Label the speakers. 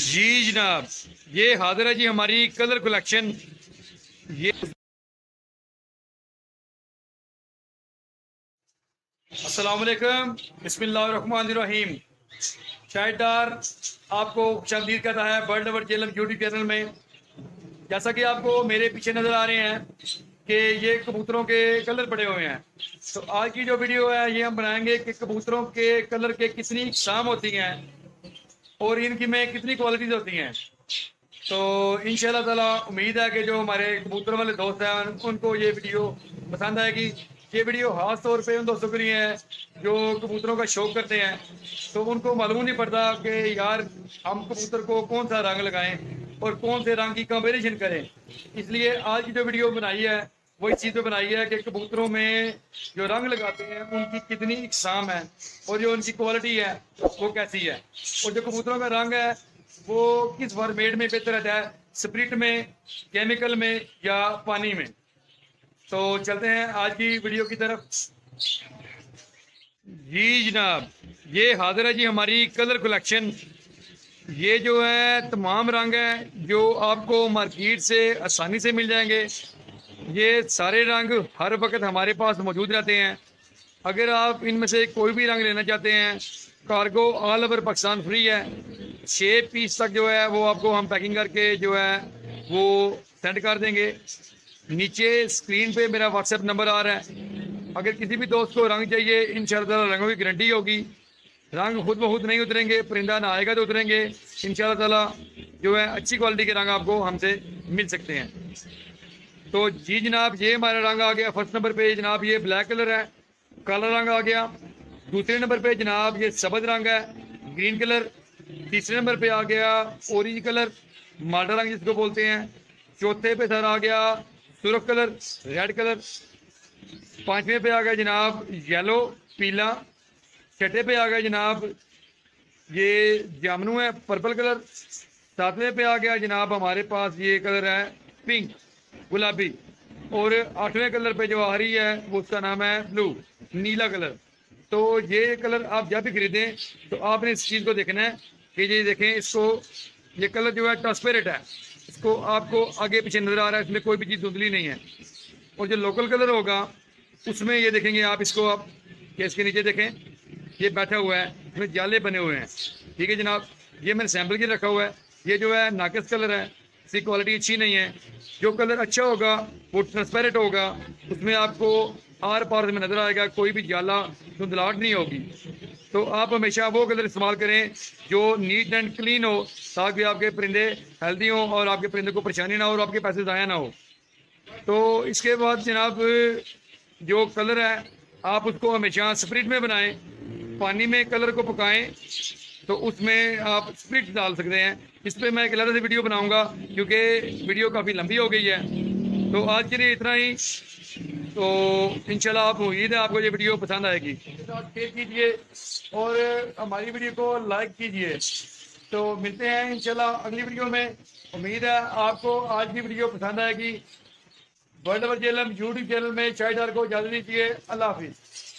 Speaker 1: जी जनाब, ये हाजिर है जी हमारी कलर कलेक्शन। ये अस्सलाम वालेकुम, बिस्मिल्लाहिर्रहमानिर्रहीम। शायदार आपको खुशामदीद कहता है world over Jhelum YouTube channel में। जैसा कि आपको मेरे पीछे नजर आ रहे हैं कि ये कबूतरों के कलर पड़े हुए हैं, तो आज की जो वीडियो है ये हम बनाएंगे कि कबूतरों के कलर के कितनी इकसाम होती हैं और इनकी में कितनी क्वालिटीज होती हैं। तो इंशाल्लाह ताला उम्मीद है कि जो हमारे कबूतर वाले दोस्त हैं उनको ये वीडियो पसंद आएगी। ये वीडियो खास तौर पे उन दोस्तों के लिए है जो कबूतरों का शौक करते हैं, तो उनको मालूम नहीं पड़ता कि यार हम कबूतर को कौन सा रंग लगाएं और कौन से रंग की कॉम्बिनेशन करें। इसलिए आज की जो वीडियो बनाई है वो इस चीज़ पे बनाई है कि कबूतरों में जो रंग लगाते हैं उनकी कितनी इकसाम है और जो उनकी क्वालिटी है वो कैसी है, और जो कबूतरों का रंग है वो किस फॉर्मेट में बेहतर रहता है, स्प्रिट में, केमिकल में या पानी में। तो चलते हैं आज की वीडियो की तरफ। जी जनाब, ये हाजिर है जी हमारी कलर कलेक्शन। ये जो है तमाम रंग हैं जो आपको मार्केट से आसानी से मिल जाएंगे। ये सारे रंग हर वक्त हमारे पास मौजूद रहते हैं। अगर आप इनमें से कोई भी रंग लेना चाहते हैं, cargo all over Pakistan free है। 6 पीस तक जो है वो आपको हम पैकिंग करके जो है वो सेंड कर देंगे। नीचे स्क्रीन पे मेरा व्हाट्सएप नंबर आ रहा है। अगर किसी भी दोस्त को रंग चाहिए, इंशाल्लाह रंगों की गारंटी होगी। रंग खुद ब खुद नहीं उतरेंगे, परिंदा ना आएगा तो उतरेंगे। इंशाल्लाह ताला जो है अच्छी क्वालिटी के रंग आपको हमसे मिल सकते हैं। तो जी जनाब, ये हमारा रंग आ गया फर्स्ट नंबर पे जनाब, ये ब्लैक कलर है, काला रंग आ गया। दूसरे नंबर पे जनाब ये सब्ज रंग है, ग्रीन कलर। तीसरे नंबर पे आ गया ऑरेंज कलर, माल्टा रंग जिसको बोलते हैं। चौथे पे सर आ गया सुर्ख कलर, रेड कलर। पांचवें पे आ गया जनाब येलो, पीला। छठे पे आ गया जनाब ये जामनू है, पर्पल कलर। सातवें पे आ गया जनाब हमारे पास ये कलर है पिंक, गुलाबी। और आठवें कलर पे जो आ रही है वो उसका नाम है ब्लू, नीला कलर। तो ये कलर आप जब भी खरीदें तो आपने इस चीज़ को देखना है कि ये देखें इसको, ये कलर जो है ट्रांसपेरेंट है, इसको आपको आगे पीछे नजर आ रहा है, इसमें कोई भी चीज़ धुंधली नहीं है। और जो लोकल कलर होगा उसमें ये देखेंगे आप इसको, आप कि इसके नीचे देखें ये बैठा हुआ है, इसमें जाले बने हुए हैं। ठीक है जनाब, ये मैंने सैम्पल के रखा हुआ है। ये जो है नाकस कलर है, इसकी क्वालिटी अच्छी नहीं है। जो कलर अच्छा होगा वो ट्रांसपेरेंट होगा, उसमें आपको आर पार में नजर आएगा, कोई भी जाला धुंधलाहट नहीं होगी। तो आप हमेशा वो कलर इस्तेमाल करें जो नीट एंड क्लीन हो, ताकि आपके परिंदे हेल्दी हों और आपके परिंदे को परेशानी ना हो और आपके पैसे ज़ाया ना हो। तो इसके बाद जनाब जो कलर है आप उसको हमेशा स्प्रिट में बनाएं। पानी में कलर को पकाएं तो उसमें आप स्प्रिट डाल सकते हैं। इस पर मैं एक अलग से वीडियो बनाऊंगा क्योंकि वीडियो काफ़ी लंबी हो गई है। तो आज के लिए इतना ही। तो इंशाल्लाह आप उम्मीद है आपको ये वीडियो पसंद आएगी। शेयर कीजिए और हमारी वीडियो को लाइक कीजिए। तो मिलते हैं इंशाल्लाह अगली वीडियो में। उम्मीद है आपको आज की वीडियो पसंद आएगी। World over Jhelum YouTube channel में शायदार को इजाज़त दीजिए। अल्लाह हाफिज़।